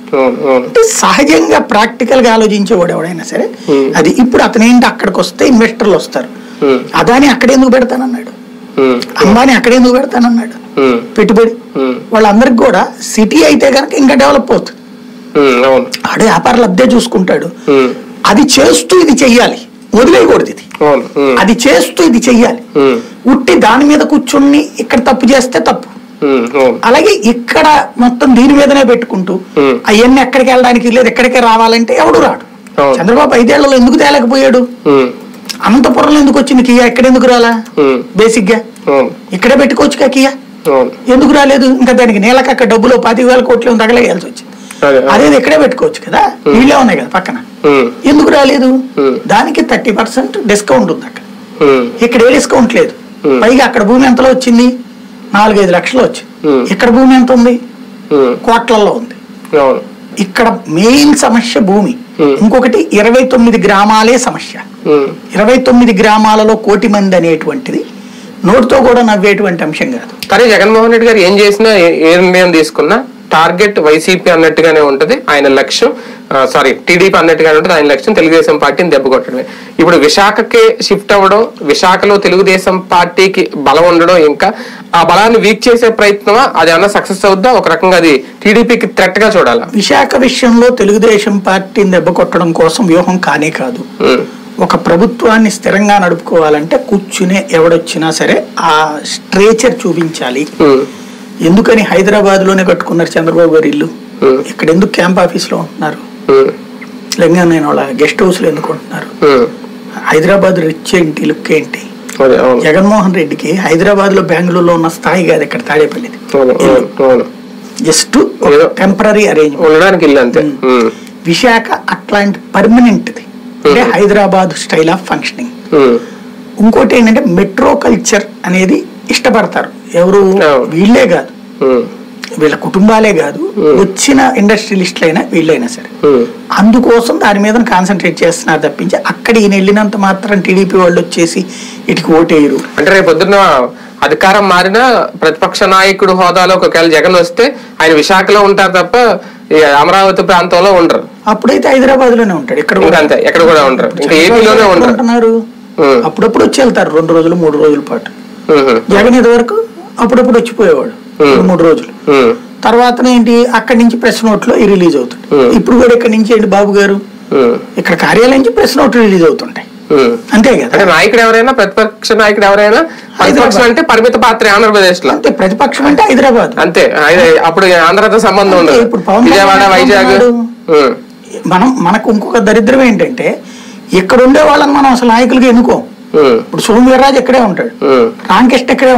అంటే సహజంగా ప్రాక్టికల్ గా ఆలోచించేవాడు ఎవడైనా సరే అది. ఇప్పుడు అతనేంటి అక్కడికి వస్తే ఇన్వెస్టర్లు వస్తారు, అదాని అక్కడెందుకు పెడతానన్నాడు, అంబానీ అక్కడెందుకు పెడతానన్నాడు పెట్టుబడి. వాళ్ళందరికి కూడా సిటీ అయితే కనుక ఇంకా డెవలప్ అవుతుంది, ఆడే వ్యాపారాలు అద్దే చూసుకుంటాడు. అది చేస్తూ ఇది చెయ్యాలి, వదిలేయకూడదు. ఇది అది చేస్తూ ఇది చెయ్యాలి. ఉట్టి దాని మీద కూర్చుని ఇక్కడ తప్పు చేస్తే తప్పు. అలాగే ఇక్కడ మొత్తం దీని మీదనే పెట్టుకుంటూ అవన్నీ ఎక్కడికి వెళ్ళడానికి లేదు, ఎక్కడికే రావాలంటే ఎవడు రాడు. చంద్రబాబు 5 ఏళ్లలో ఎందుకు తేలేకపోయాడు? అనంతపురంలో ఎందుకు వచ్చింది కియా? ఇక్కడ ఎందుకు రాలా? బేసిక్ గా ఇక్కడే పెట్టుకోవచ్చు కియా, ఎందుకు రాలేదు? ఇంకా దానికి నేలకక్క డబ్బులో 10,000 కోట్లు తగలేయాల్సి వచ్చింది. అదేది ఇక్కడే పెట్టుకోవచ్చు కదా, వీళ్ళే ఉన్నాయి కదా పక్కన, ఎందుకు రాలేదు? దానికి 30% డిస్కౌంట్ ఉంది అక్కడ, ఇక్కడ ఏ డిస్కౌంట్ లేదు. పైగా అక్కడ భూమి ఎంతలో వచ్చింది? 4-5 లక్షలు వచ్చింది. ఇక్కడ భూమి ఎంత ఉంది? కోట్లలో ఉంది. ఇక్కడ మెయిన్ సమస్య భూమి. ఇంకొకటి 29 గ్రామాలే సమస్య. 29 గ్రామాలలో 1 కోటి మంది అనేటువంటిది నోటితో కూడా నవ్వేటువంటి అంశం కాదు. కానీ జగన్మోహన్ రెడ్డి గారు ఏం చేసినా, ఏ నిర్ణయం తీసుకున్నా టార్గెట్ వైసీపీ అన్నట్టుగానే ఉంటది ఆయన లక్ష్యం. సారీ, టీడీపీ అన్నట్టుగానే ఉంటుంది ఆయన లక్ష్యం, తెలుగుదేశం పార్టీని దెబ్బ కొట్టడమే. ఇప్పుడు విశాఖకి షిఫ్ట్ అవ్వడం, విశాఖలో తెలుగుదేశం పార్టీకి బలం ఉండడం, ఇంకా ఆ బలాన్ని వీక్ చేసే ప్రయత్నమా, అది ఏమన్నా సక్సెస్ అవుద్దా? ఒక రకంగా అది టీడీపీకి థ్రెట్ గా చూడాలా? విశాఖ విషయంలో తెలుగుదేశం పార్టీని దెబ్బ కొట్టడం కోసం వ్యూహం కానే కాదు. ఒక ప్రభుత్వాన్ని స్థిరంగా నడుపుకోవాలంటే కూర్చునే ఎవడొచ్చినా సరే ఆ స్ట్రేచర్ చూపించాలి. ఎందుకని హైదరాబాద్ లోనే కట్టుకున్నారు చంద్రబాబు గారు ఇల్లు? ఇక్కడ ఎందుకు క్యాంప్ ఆఫీస్ లో ఉంటున్నారు? తెలంగాణ వాళ్ళ గెస్ట్ హౌస్ లో ఎందుకు ఉంటున్నారు? హైదరాబాద్ రిచ్ ఏంటి, లుక్ ఏంటి? జగన్మోహన్ రెడ్డికి హైదరాబాద్ లో, బెంగళూరులో ఉన్న స్థాయి కాదు ఇక్కడ తాడేపల్లిది. Just temporary arrangement. విశాఖ అట్లాంటి పర్మనెంట్ ది, అంటే హైదరాబాద్ స్టైల్ ఆఫ్ ఫంక్షనింగ్. ఇంకోటి ఏంటంటే మెట్రో కల్చర్ అనేది ఇష్టపడతారు. ఎవరు? వీళ్ళే కాదు, వీళ్ళ కుటుంబాలే కాదు, వచ్చిన ఇండస్ట్రియలిస్టులు అయినా వీళ్ళైనా సరే. అందుకోసం దాని మీద కాన్సన్ట్రేట్ చేస్తున్నారు తప్పించి అక్కడ ఈయన వెళ్ళినంత మాత్రం టీడీపీ వాళ్ళు వచ్చేసి ఇటుకి ఓటేయరు. అంటే రేపు పొద్దున్న అధికారం మారినా ప్రతిపక్ష నాయకుడు హోదాలో ఒకవేళ జగన్ వస్తే ఆయన విశాఖలో ఉంటారు తప్ప అమరావతి ప్రాంతంలో ఉండరు. అప్పుడైతే హైదరాబాద్ లోనే ఉంటాడు, ఇక్కడ అంతే, ఎక్కడ కూడా ఉండరు, ఇంకా ఏపీలోనే ఉంటున్నారు. అప్పుడప్పుడు వచ్చి వెళ్తారు 2 రోజులు 3 రోజుల పాటు. జగన్ ఇది వరకు అప్పుడప్పుడు వచ్చిపోయేవాడు 3 రోజులు. తర్వాత ఏంటి, అక్కడి నుంచి ప్రెస్ నోట్ లో రిలీజ్ అవుతుంది. ఇప్పుడు కూడా ఇక్కడ నుంచి ఏంటి, బాబు గారు ఇక్కడ కార్యాలయం నుంచి ప్రెస్ నోట్ రిలీజ్ అవుతుంటాయి, అంతే కదా. నాయకుడు ఎవరైనా, ప్రతిపక్ష నాయకుడు ఎవరైనా, ప్రతిపక్షం అంటే పరిమిత పాత్ర ఆంధ్రప్రదేశ్ లో. అంతే, ప్రతిపక్షం అంటే హైదరాబాద్ అంతే. అప్పుడు ఆంధ్రతో సంబంధం ఉండదు. ఇప్పుడు విజయవాడ, వైజాగ్. మనకు ఇంకొక దరిద్రం ఏంటంటే ఇక్కడ ఉండే వాళ్ళని మనం అసలు నాయకులుగా ఎన్నుకోం. ఇప్పుడు సోము వీర్రాజు ఇక్కడే ఉంటాడు, రామకృష్ణ ఇక్కడే